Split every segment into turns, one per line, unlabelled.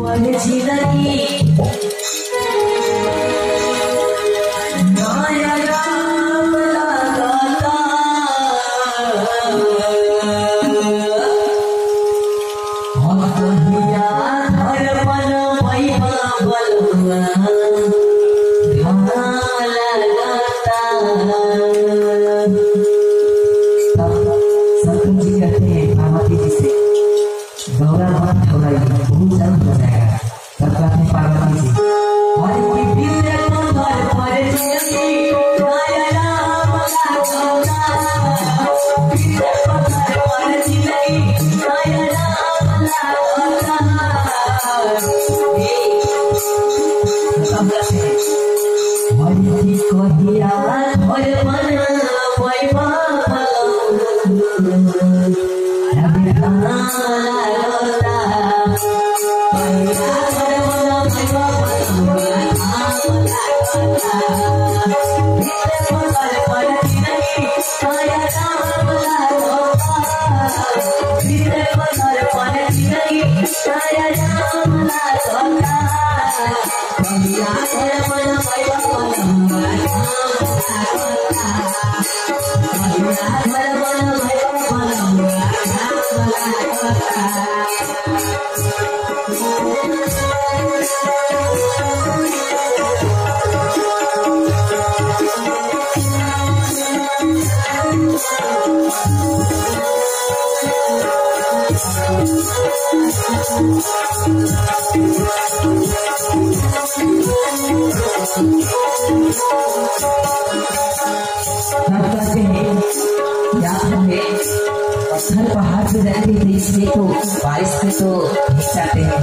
पहाड़ पे रहते थे इसलिए तो बारिश में तो जाते हैं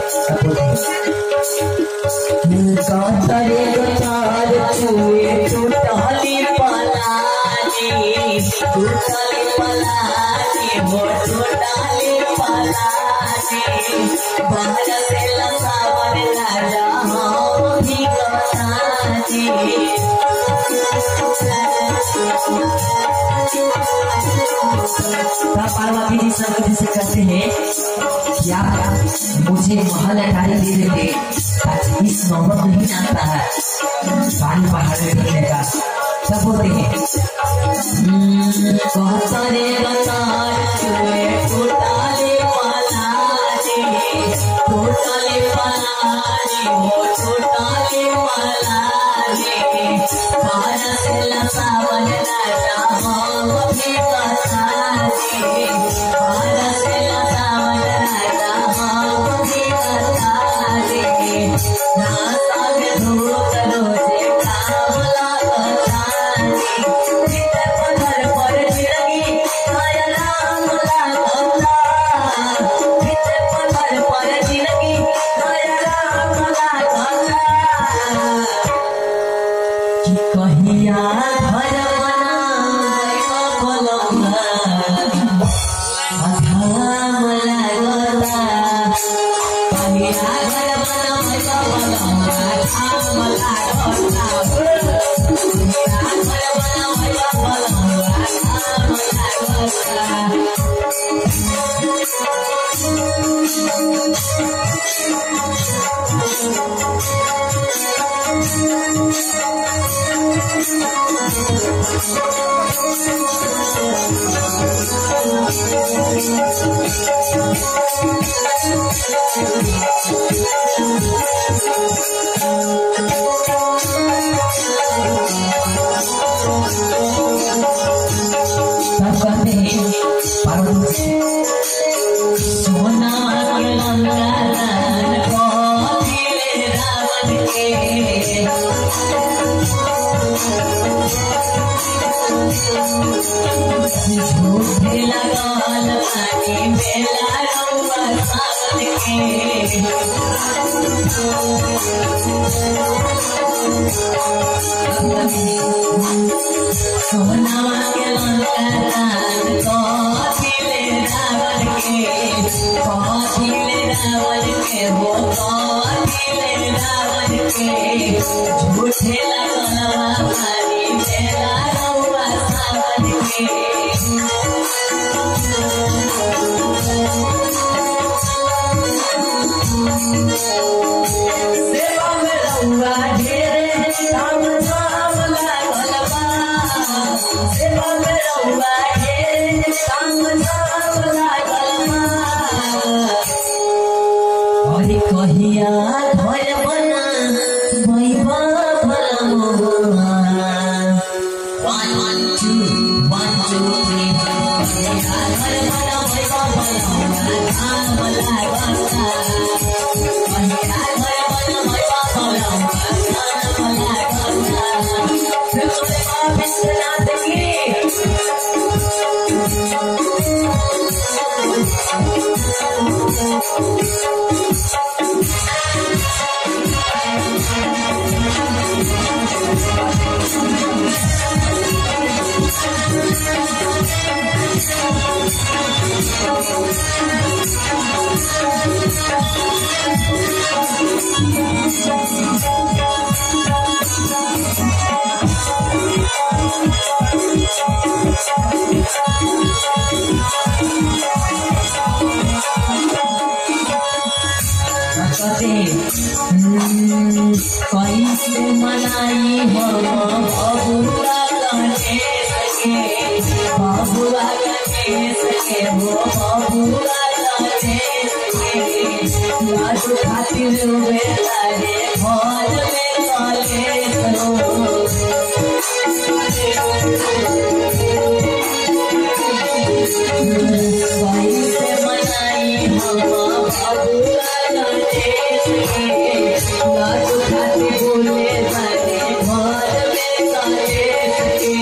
पार्वती जी सर्वज्ञ से कहते हैं क्या मुझे महल अटारी दे देते आज इस नौबत नहीं आता है पानी पहाड़ में गिरने का। सब बोलते हैं सेवा में रहुआ ढेरे काम धाम लागल बा। सेवा में रहुआ ढेरे काम धाम लागल बा। अरे कहिया घर बना भैया भलमुआ। 1 2 1 2 3 कहिया घर बना भैया भलमुआ काम लागल बा। कहिया घर बना भैया भलमुआ काम लागल बा। विश्वनाथ की कैसे मनाई हो बबुआ गणेश के। बबुआ गणेश के हो बबुआ गणेश के। लाडू खातिर बेला रे घर में कलेश हो। कैसे मनाई हो बबुआ गणेश के। लाडू खातिर बोले जाने घर में कलेश के।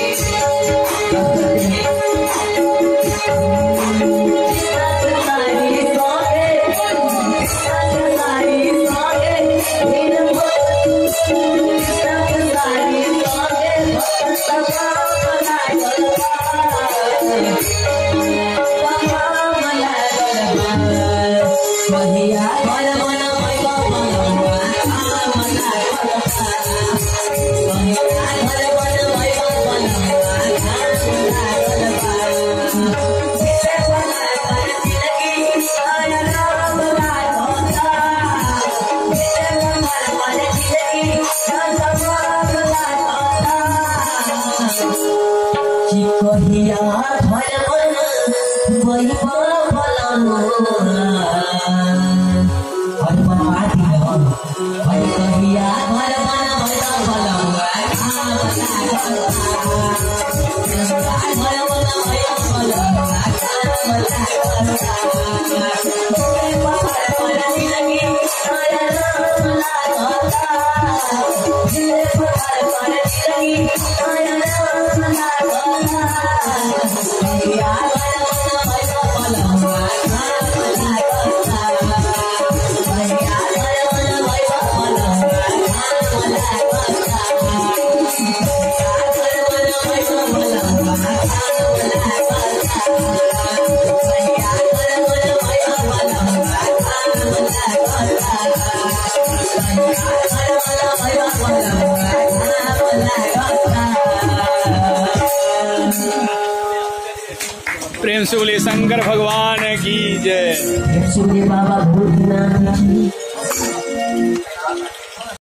कहिया घर बना भैया भलमुआ। और बनवा दिया अरे कहिया घर बना भैया भलमुआ काम लागल बा। घर बना भैया भलमुआ काम लागल बा। तोरे पहाड़ पर जिंदगी आया राम लागल बा। तोरे पहाड़ पर जिंदगी आया राम लागल बा। कहिया घर बना भैया भलमुआ काम लागल बा। कहिया घर बना भैया भलमुआ काम लागल बा। कहिया घर बना भैया भलमुआ काम लागल बा। कहिया घर बना भैया भलमुआ काम लागल बा। कहिया घर बना भैया भलमुआ काम लागल बा।
प्रेम से बोले शंकर भगवान की जय।
सूर्य बाबा भूतनाथ की